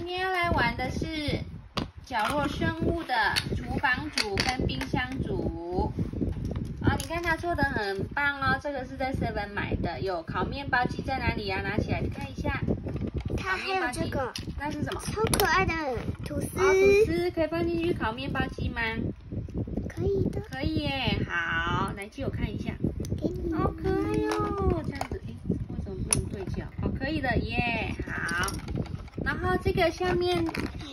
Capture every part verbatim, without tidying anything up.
今天要来玩的是角落生物的厨房组跟冰箱组。啊，你看它做的很棒哦，这个是在 seven 买的。有烤面包机在哪里呀、啊？拿起来看一下。 它还有这个， 那是什么？ 超可爱的吐司。 哦，吐司可以放进去烤面包机吗？ 可以的。 可以耶，好，来借我看一下。 给你。 好可爱哟，这样子，哎，为什么不能对焦？哦，可以的耶，好。然后这个下面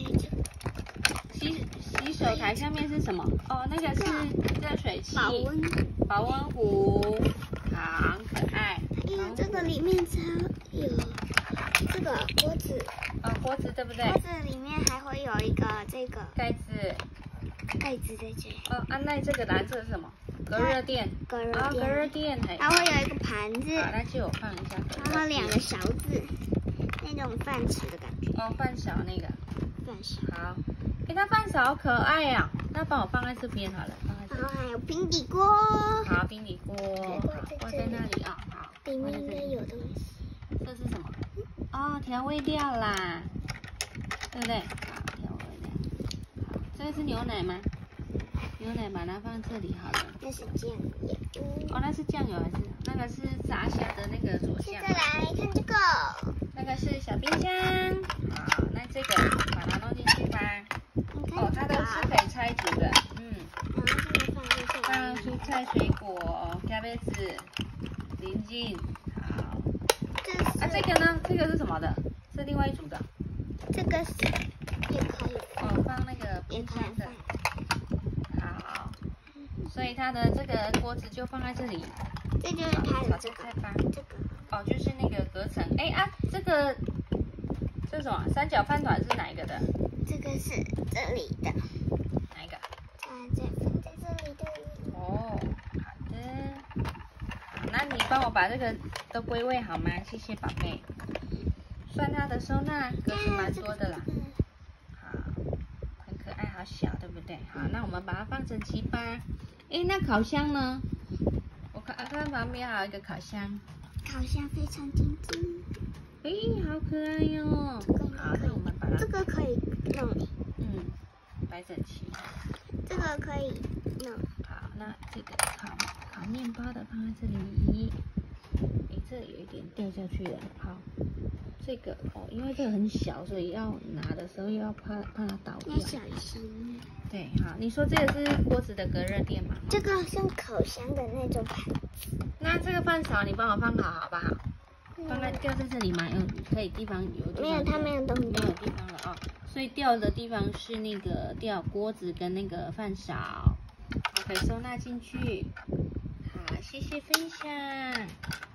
洗洗手台下面是什么？哦，那个是热水器， 保温保温壶，好，很可爱。 因为这个里面才有这个锅子， 哦，锅子对不对？ 锅子里面还会有一个这个盖子， 盖子在这里。 哦，啊，那这个蓝色是什么？隔热垫。 隔热啊， 垫。 隔热垫，嘿。 它会有一个盘子。 好，那借我放一下。 然后两个勺子，那种饭匙的感觉。 哦，饭勺那个。 饭勺。 好。哎，它饭勺好可爱呀、啊，那帮我放在这边好了，放在这边。 然后还有平底锅。 好，平底锅，好，放在那里啊、哦，好。 里面应该有东西。 这是什么？哦，调味料啦，对不对？好，调味料。好，这个是牛奶吗？牛奶把它放这里好了。 那是酱油。 哦，那是酱油还是那个是炸虾的那个佐酱？ 现在来看这个。 那个是小冰箱。好，那这个把它弄进去吧。哦，它都是可以拆组的。嗯。 然后这个放进去。 放蔬菜水果、咖啡子、零进。好。啊，这个呢？这个是什么的？是另外一组的。 这个是也可以放。 哦，放那个冰箱的。好。所以它的这个锅子就放在这里。 这就是它的这个。这个。 哦，就是那个隔层。哎啊，这个这是什么？三角饭团是哪一个的？ 这个是这里的。 哪一个？ 啊，这放在这里的。 哦，好的。好，那你帮我把这个都归位好吗？谢谢宝贝。算它的收纳格子蛮多的啦。好，很可爱，好小，对不对？好，那我们把它放整齐吧。哎，那烤箱呢？我看看旁边还有一个烤箱。 烤箱非常精致。 哎，好可爱哟、哦！好，那我们把它这个可以弄。 嗯，摆整齐。 这个可以弄。 好，那这个烤烤面包的放在这里。哎，这里有一点掉下去了。好，这个哦，因为这个很小，所以要拿的时候又要怕怕它倒掉。 要小心。 对，好，你说这个是锅子的隔热垫吗？ 这个像烤箱的那种盘子。 那这个饭勺你帮我放好好不好？放在掉在这里吗？嗯，可以地方有地方没有，它没有动没有地方了哦。所以掉的地方是那个掉锅子跟那个饭勺，可以收纳进去。好，谢谢分享。